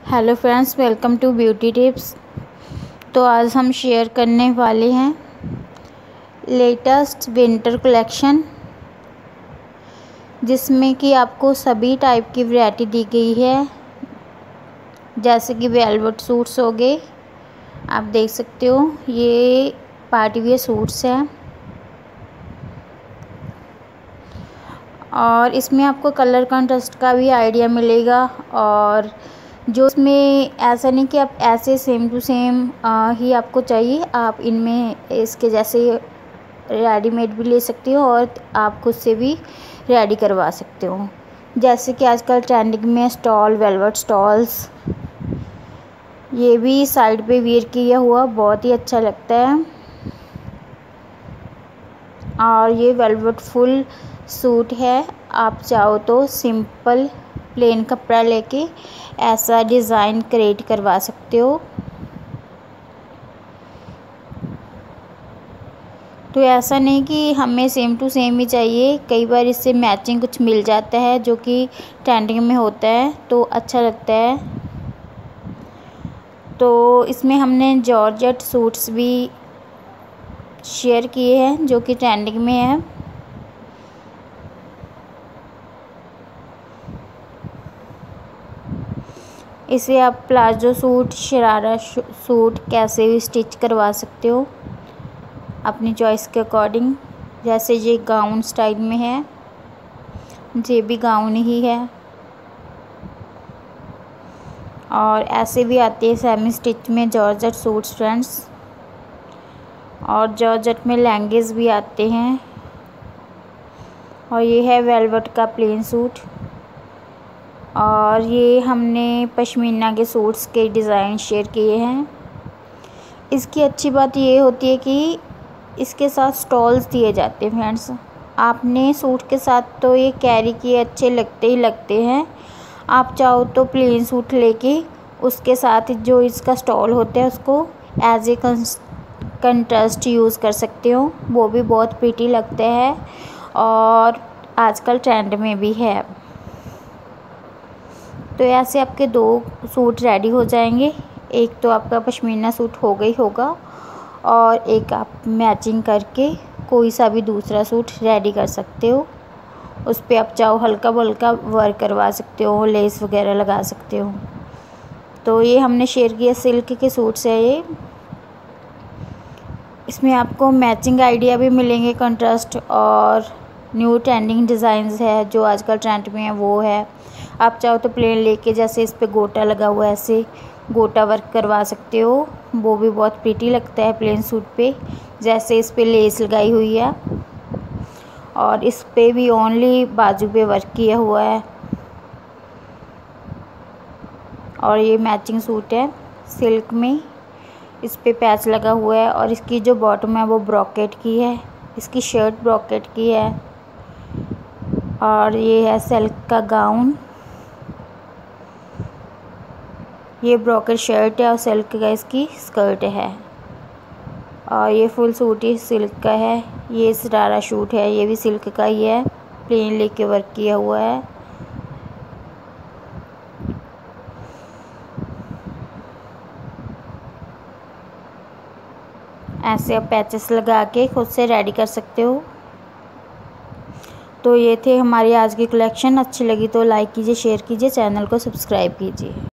Hello friends, welcome to beauty tips. तो आज हम शेयर करने वाले हैं लेटेस्ट विंटर कलेक्शन, जिसमें कि आपको सभी टाइप की वैरायटी दी गई है। जैसे कि वेलवेट सूट्स हो गए, आप देख सकते हो, ये पार्टी वेयर सूट्स हैं और इसमें आपको कलर कंट्रास्ट का भी आइडिया मिलेगा। और जो इसमें ऐसा नहीं कि आप ऐसे सेम टू सेम ही आपको चाहिए, आप इनमें इसके जैसे रेडीमेड भी ले सकते हो और आप खुद से भी रेडी करवा सकते हो। जैसे कि आजकल ट्रेंडिंग में स्टॉल, वेलवेट स्टॉल्स, ये भी साइड पे वेयर किया हुआ बहुत ही अच्छा लगता है। और ये वेलवेट फुल सूट है, आप चाहो तो सिंपल प्लेन कपड़ा लेके ऐसा डिज़ाइन क्रिएट करवा सकते हो। तो ऐसा नहीं कि हमें सेम टू सेम ही चाहिए, कई बार इससे मैचिंग कुछ मिल जाता है जो कि ट्रेंडिंग में होता है तो अच्छा लगता है। तो इसमें हमने जॉर्जेट सूट्स भी शेयर किए हैं जो कि ट्रेंडिंग में है। इसे आप प्लाजो सूट, शरारा सूट कैसे भी स्टिच करवा सकते हो अपनी चॉइस के अकॉर्डिंग। जैसे ये गाउन स्टाइल में है, ये भी गाउन ही है। और ऐसे भी आते हैं सेमी स्टिच में जॉर्जेट सूट्स फ्रेंड्स, और जॉर्जेट में लहंगेज भी आते हैं। और ये है वेलवेट का प्लेन सूट। और ये हमने पश्मीना के सूट्स के डिज़ाइन शेयर किए हैं। इसकी अच्छी बात ये होती है कि इसके साथ स्टॉल्स दिए जाते हैं फ्रेंड्स। आपने सूट के साथ तो ये कैरी किए अच्छे लगते ही लगते हैं, आप चाहो तो प्लेन सूट लेके उसके साथ जो इसका स्टॉल होता है उसको एज ए कंट्रास्ट यूज़ कर सकते हो, वो भी बहुत प्रीटी लगता है और आजकल ट्रेंड में भी है। तो ऐसे आपके 2 सूट रेडी हो जाएंगे। एक तो आपका पश्मीना सूट हो गई होगा और एक आप मैचिंग करके कोई सा भी दूसरा सूट रेडी कर सकते हो। उस पर आप चाहो हल्का बल्का वर्क करवा सकते हो, लेस वगैरह लगा सकते हो। तो ये हमने शेयर किया सिल्क के सूट्स है ये। इसमें आपको मैचिंग आइडिया भी मिलेंगे, कंट्रास्ट और न्यू ट्रेंडिंग डिज़ाइंस है जो आजकल ट्रेंड में है वो है। आप चाहो तो प्लेन लेके जैसे इस पे गोटा लगा हुआ है ऐसे गोटा वर्क करवा सकते हो, वो भी बहुत प्रीटी लगता है प्लेन सूट पे। जैसे इस पे लेस लगाई हुई है और इस पे भी ओनली बाजू पे वर्क किया हुआ है। और ये मैचिंग सूट है सिल्क में, इस पे पैच लगा हुआ है और इसकी जो बॉटम है वो ब्रॉकेट की है, इसकी शर्ट ब्रॉकेट की है। और ये है सिल्क का गाउन, ये ब्रॉकेट शर्ट है और सिल्क का इसकी स्कर्ट है। और ये फुल सूट ही सिल्क का है। ये शरारा सूट है, ये भी सिल्क का ही है, प्लेन लेके वर्क किया हुआ है। ऐसे आप पैचेस लगा के खुद से रेडी कर सकते हो। तो ये थे हमारी आज की कलेक्शन। अच्छी लगी तो लाइक कीजिए, शेयर कीजिए, चैनल को सब्सक्राइब कीजिए।